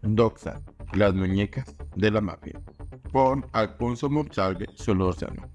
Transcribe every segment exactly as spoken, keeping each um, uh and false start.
Doxa, las muñecas de la mafia, por Alfonso Monsalve Solórzano.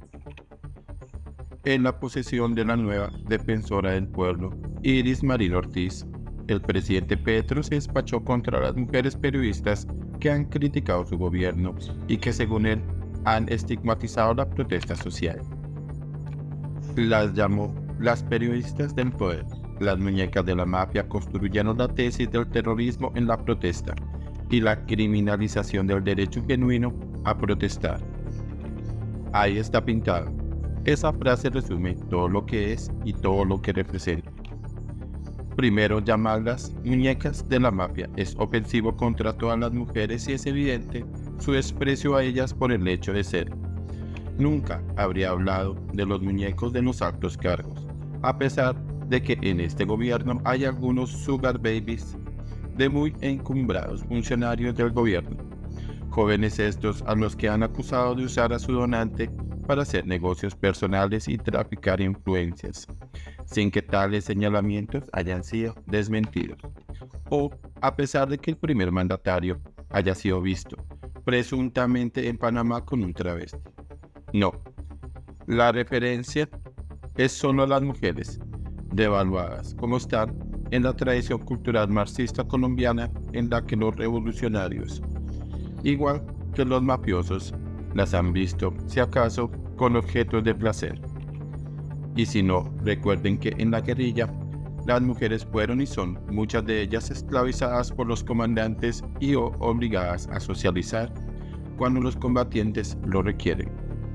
En la posesión de la nueva defensora del pueblo, Iris Marín Ortiz, el presidente Petro se despachó contra las mujeres periodistas que han criticado su gobierno y que, según él, han estigmatizado la protesta social. Las llamó las periodistas del poder. Las muñecas de la mafia construyeron la tesis del terrorismo en la protesta y la criminalización del derecho genuino a protestar. Ahí está pintado. Esa frase resume todo lo que es y todo lo que representa. Primero, llamarlas muñecas de la mafia es ofensivo contra todas las mujeres y es evidente su desprecio a ellas por el hecho de ser. Nunca habría hablado de los muñecos de los altos cargos, a pesar de que en este gobierno hay algunos sugar babies de muy encumbrados funcionarios del gobierno, jóvenes estos a los que han acusado de usar a su donante para hacer negocios personales y traficar influencias, sin que tales señalamientos hayan sido desmentidos, o a pesar de que el primer mandatario haya sido visto presuntamente en Panamá con un travesti. No, la referencia es solo a las mujeres, devaluadas como están en la tradición cultural marxista colombiana en la que los revolucionarios, igual que los mafiosos, las han visto, si acaso, con objetos de placer. Y si no, recuerden que en la guerrilla, las mujeres fueron y son muchas de ellas esclavizadas por los comandantes y o obligadas a socializar cuando los combatientes lo requieren.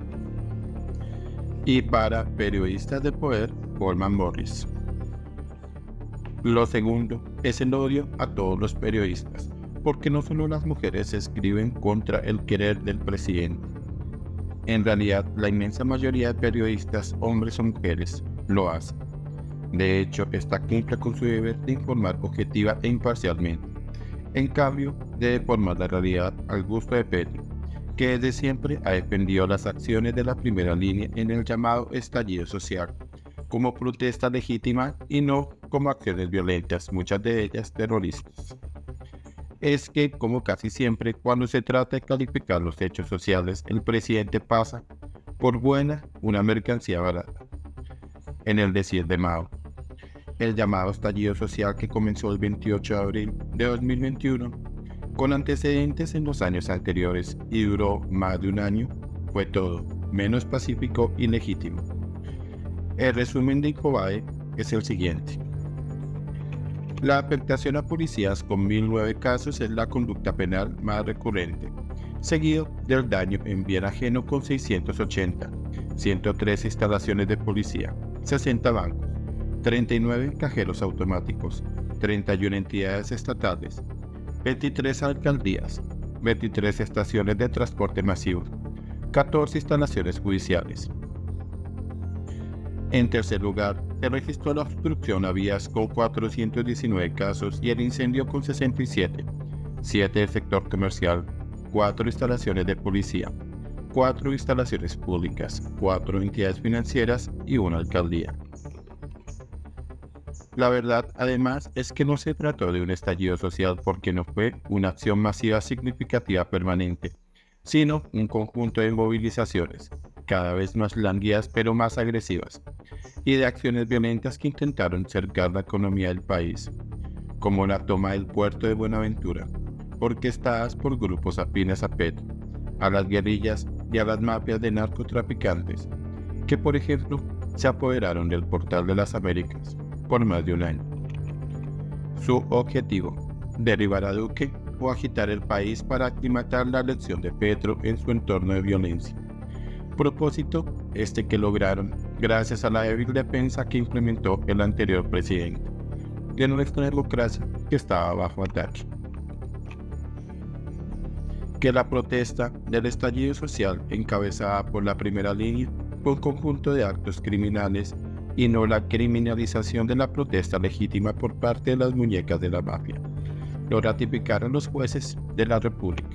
Y para periodistas de poder, Goldman Morris. Lo segundo es el odio a todos los periodistas, porque no solo las mujeres escriben contra el querer del presidente. En realidad, la inmensa mayoría de periodistas, hombres o mujeres, lo hacen. De hecho, esta cumple con su deber de informar objetiva e imparcialmente. En cambio, de deformar la realidad al gusto de Petro, que desde siempre ha defendido las acciones de la primera línea en el llamado estallido social, como protesta legítima y no como acciones violentas, muchas de ellas terroristas. Es que, como casi siempre, cuando se trata de calificar los hechos sociales, el presidente pasa por buena una mercancía barata. En el decir de Mao, el llamado estallido social que comenzó el veintiocho de abril de dos mil veintiuno, con antecedentes en los años anteriores y duró más de un año, fue todo menos pacífico y legítimo. El resumen de Infobae es el siguiente. La afectación a policías con mil nueve casos es la conducta penal más recurrente, seguido del daño en bien ajeno con seiscientos ochenta, ciento tres instalaciones de policía, sesenta bancos, treinta y nueve cajeros automáticos, treinta y una entidades estatales, veintitrés alcaldías, veintitrés estaciones de transporte masivo, catorce instalaciones judiciales. En tercer lugar, se registró la obstrucción a vías con cuatrocientos diecinueve casos y el incendio con sesenta y siete, siete del sector comercial, cuatro instalaciones de policía, cuatro instalaciones públicas, cuatro entidades financieras y una alcaldía. La verdad, además, es que no se trató de un estallido social porque no fue una acción masiva significativa permanente, sino un conjunto de movilizaciones, cada vez más lánguidas pero más agresivas, y de acciones violentas que intentaron cercar la economía del país, como la toma del puerto de Buenaventura, orquestadas por grupos afines a Petro, a las guerrillas y a las mafias de narcotraficantes, que por ejemplo se apoderaron del Portal de las Américas por más de un año. Su objetivo, derribar a Duque o agitar el país para aclimatar la elección de Petro en su entorno de violencia. Propósito este que lograron gracias a la débil defensa que implementó el anterior presidente de nuestra democracia que estaba bajo ataque. Que la protesta del estallido social encabezada por la primera línea fue un conjunto de actos criminales y no la criminalización de la protesta legítima por parte de las muñecas de la mafia. Lo ratificaron los jueces de la República.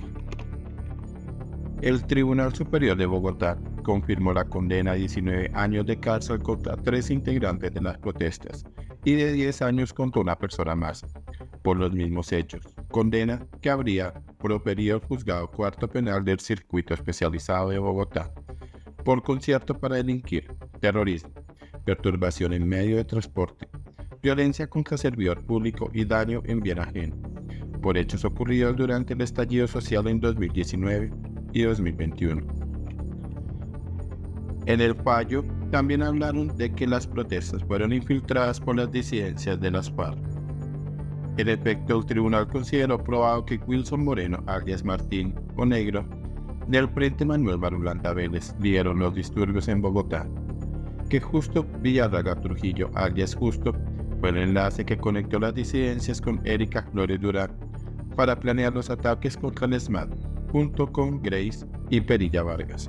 El Tribunal Superior de Bogotá confirmó la condena a diecinueve años de cárcel contra tres integrantes de las protestas y de diez años contra una persona más, por los mismos hechos, condena que habría proferido el juzgado cuarto penal del circuito especializado de Bogotá por concierto para delinquir, terrorismo, perturbación en medio de transporte, violencia contra servidor público y daño en bien ajeno, por hechos ocurridos durante el estallido social en dos mil diecinueve y dos mil veintiuno. En el fallo también hablaron de que las protestas fueron infiltradas por las disidencias de las FARC. En efecto, el tribunal consideró probado que Wilson Moreno, alias Martín o Negro, del Frente Manuel Marulanda Vélez, lideró los disturbios en Bogotá, que Justo Villarraga Trujillo, alias Justo, fue el enlace que conectó las disidencias con Erika Flores Durán para planear los ataques contra el ESMAD, junto con Grace y Perilla Vargas.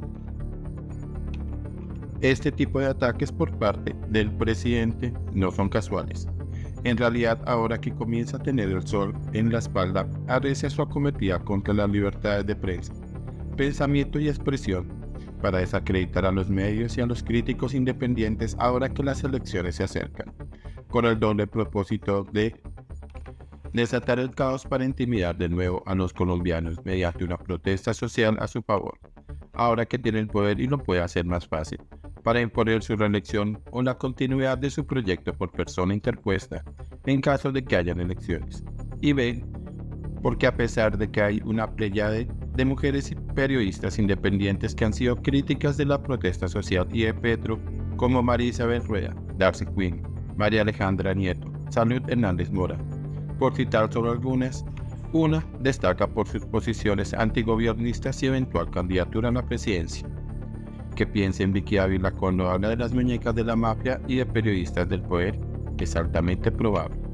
Este tipo de ataques por parte del presidente no son casuales. En realidad, ahora que comienza a tener el sol en la espalda, arrecia su acometida contra las libertades de prensa, pensamiento y expresión, para desacreditar a los medios y a los críticos independientes ahora que las elecciones se acercan, con el doble propósito de desatar el caos para intimidar de nuevo a los colombianos mediante una protesta social a su favor, ahora que tiene el poder y lo puede hacer más fácil, para imponer su reelección o la continuidad de su proyecto por persona interpuesta en caso de que hayan elecciones. Y B, porque a pesar de que hay una pléyade de mujeres y periodistas independientes que han sido críticas de la protesta social y de Petro, como María Isabel Rueda, Darcy Quinn, María Alejandra Nieto, Salud Hernández Mora, por citar solo algunas, una destaca por sus posiciones antigobiernistas y eventual candidatura a la presidencia. Que piense en Vicky Ávila cuando habla de las muñecas de la mafia y de periodistas del poder es altamente probable.